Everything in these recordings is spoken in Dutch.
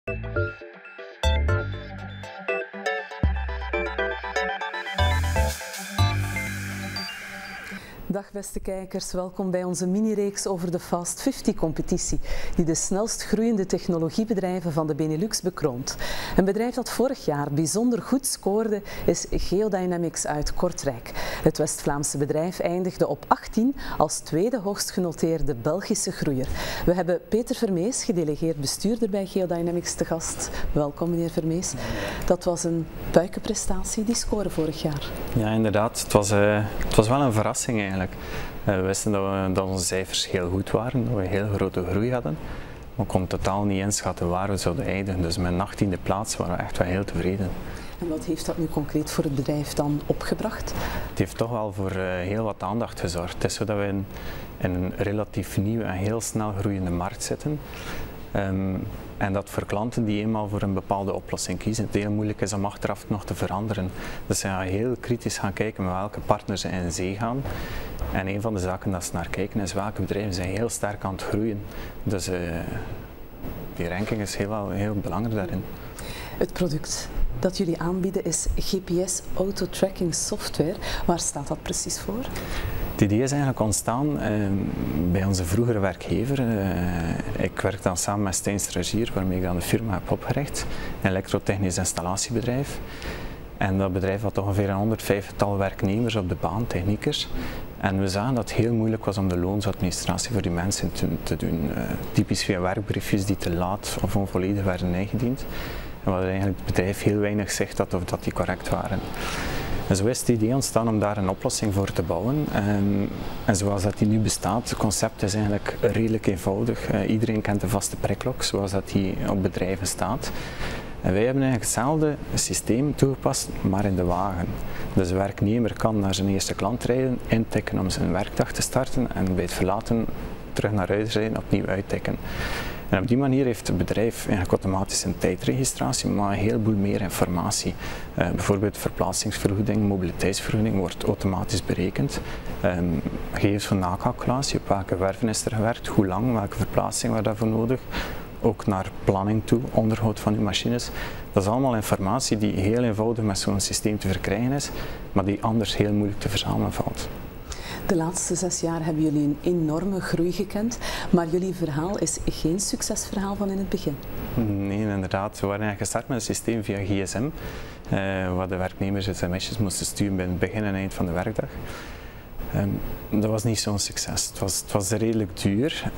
Dag beste kijkers, welkom bij onze mini-reeks over de Fast 50-competitie, die de snelst groeiende technologiebedrijven van de Benelux bekroont. Een bedrijf dat vorig jaar bijzonder goed scoorde is Geodynamics uit Kortrijk. Het West-Vlaamse bedrijf eindigde op 18 als tweede hoogst genoteerde Belgische groeier. We hebben Peter Vermees, gedelegeerd bestuurder bij Geodynamics, te gast. Welkom meneer Vermees. Dat was een puikenprestatie, die score vorig jaar. Ja, inderdaad. Het was wel een verrassing eigenlijk. We wisten dat onze cijfers heel goed waren, dat we een heel grote groei hadden. Maar ik kon totaal niet inschatten waar we zouden eindigen. Dus met een 18e plaats waren we echt wel heel tevreden. En wat heeft dat nu concreet voor het bedrijf dan opgebracht? Het heeft toch wel voor heel wat aandacht gezorgd. Het is zo dat we in een relatief nieuwe en heel snel groeiende markt zitten. En dat voor klanten die eenmaal voor een bepaalde oplossing kiezen, het heel moeilijk is om achteraf nog te veranderen. Dus ze gaan heel kritisch gaan kijken met welke partners ze in zee gaan. En een van de zaken dat ze naar kijken is welke bedrijven zijn heel sterk aan het groeien. Dus die ranking is heel belangrijk daarin. Het product dat jullie aanbieden is GPS Auto-Tracking Software. Waar staat dat precies voor? Het idee is eigenlijk ontstaan bij onze vroegere werkgever. Ik werk dan samen met Stijn Stragier, waarmee ik dan de firma heb opgericht. Een elektrotechnisch installatiebedrijf. En dat bedrijf had ongeveer een 150-tal werknemers op de baan, techniekers. En we zagen dat het heel moeilijk was om de loonsadministratie voor die mensen te doen. Typisch via werkbriefjes die te laat of onvolledig werden ingediend. En waar eigenlijk het bedrijf heel weinig zicht had of dat die correct waren. En zo is het idee ontstaan om daar een oplossing voor te bouwen. En zoals dat die nu bestaat, het concept is eigenlijk redelijk eenvoudig. Iedereen kent de vaste prikklok, zoals dat die op bedrijven staat. En wij hebben eigenlijk hetzelfde systeem toegepast, maar in de wagen. Dus de werknemer kan naar zijn eerste klant rijden, intikken om zijn werkdag te starten en bij het verlaten terug naar huis rijden, opnieuw uittikken. En op die manier heeft het bedrijf eigenlijk automatisch een tijdregistratie, maar een heleboel meer informatie. Bijvoorbeeld verplaatsingsvergoeding, mobiliteitsvergoeding wordt automatisch berekend. Gegevens van nakalculatie, op welke werven is er gewerkt, hoe lang, welke verplaatsing was daarvoor nodig. Ook naar planning toe, onderhoud van uw machines. Dat is allemaal informatie die heel eenvoudig met zo'n systeem te verkrijgen is, maar die anders heel moeilijk te verzamelen valt. De laatste 6 jaar hebben jullie een enorme groei gekend, maar jullie verhaal is geen succesverhaal van in het begin. Nee, inderdaad. We waren eigenlijk gestart met een systeem via gsm, waar de werknemers sms'jes moesten sturen bij het begin en eind van de werkdag. Dat was niet zo'n succes. Het was redelijk duur.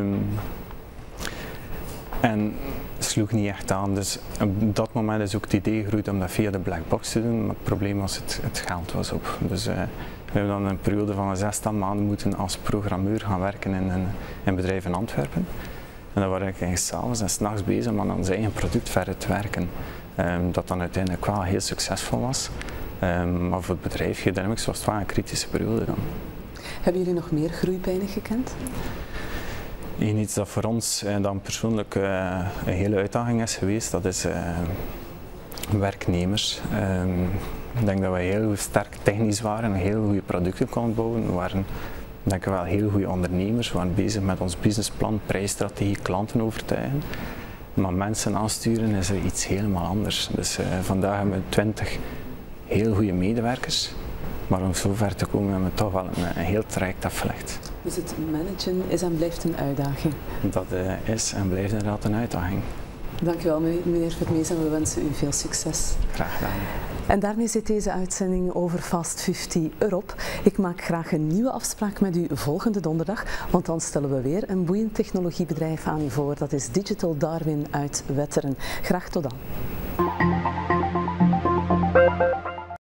En sloeg niet echt aan, dus op dat moment is ook het idee gegroeid om dat via de blackbox te doen, maar het probleem was het geld was op. Dus we hebben dan een periode van 6 maanden moeten als programmeur gaan werken in een bedrijf in Antwerpen. En dan waren ik s'avonds en 's nachts bezig om aan ons eigen product verder te werken. Dat dan uiteindelijk wel heel succesvol was. Maar voor het bedrijf Geodynamics was het wel een kritische periode dan. Hebben jullie nog meer groeipijnen gekend? Iets dat voor ons dan persoonlijk een hele uitdaging is geweest, dat is werknemers. Ik denk dat wij heel sterk technisch waren en heel goede producten konden bouwen. We waren denk ik wel heel goede ondernemers. We waren bezig met ons businessplan, prijsstrategie, klanten overtuigen. Maar mensen aansturen is iets helemaal anders. Dus vandaag hebben we 20 heel goede medewerkers. Maar om zo ver te komen hebben we toch wel een heel traject afgelegd. Dus het managen is en blijft een uitdaging? Dat is en blijft inderdaad een uitdaging. Dankjewel meneer Vermees en we wensen u veel succes. Graag gedaan. En daarmee zit deze uitzending over Fast 50 erop. Ik maak graag een nieuwe afspraak met u volgende donderdag, want dan stellen we weer een boeiend technologiebedrijf aan u voor. Dat is Digital Darwin uit Wetteren. Graag tot dan.